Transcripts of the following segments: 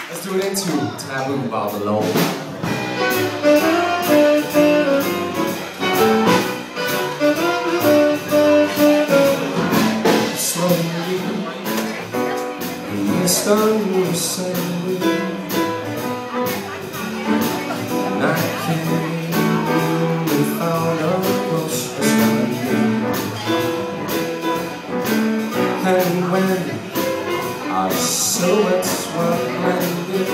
Let's do it into Taboo by Malone. Slowly, the sun was setting, and I came and found a ghost beside me. And when our silhouettes were blended,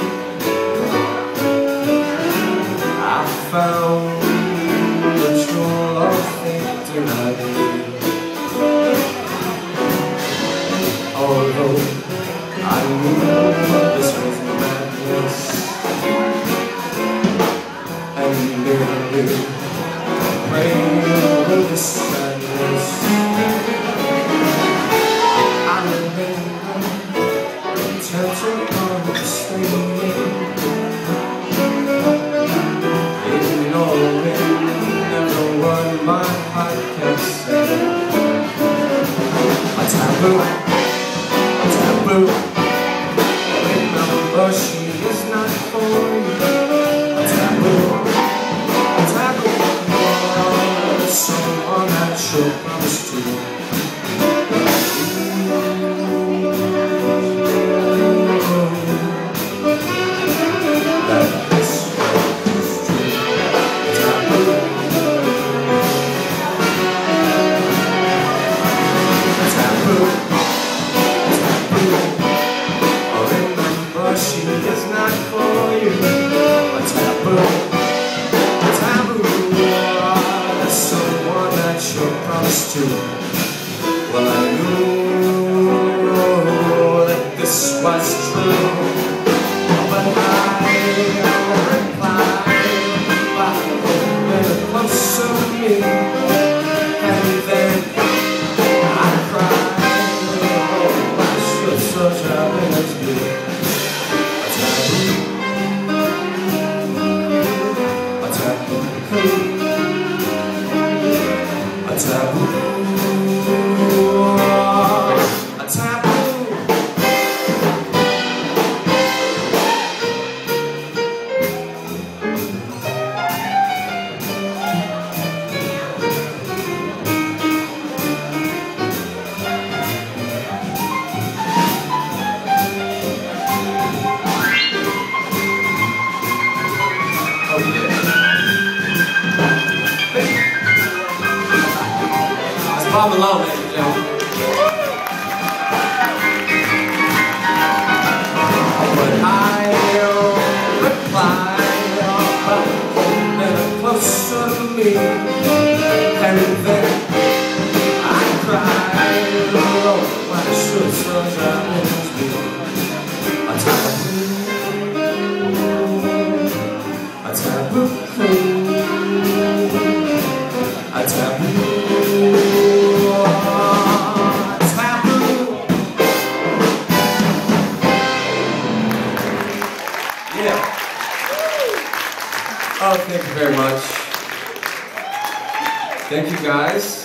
I found the true love victory. Although I knew this was madness, and merely praying with the sadness, I remember tempted on staying, ignoring every word my heart kept saying. A taboo. Remember, she is not for you. A taboo, someone that you're promised to. That this is true. Taboo, taboo. She is not for you. A taboo, someone that you're promised to. Well, I knew that this was true, but I replied by holding close to me, and then I cried. Oh, I should such happiness be. A taboo. Bob Malone, ladies and gentlemen. But I replied by holding closer to me, and then I cried. Oh, why should such happiness be? A taboo, a taboo. Oh, thank you very much. Thank you guys.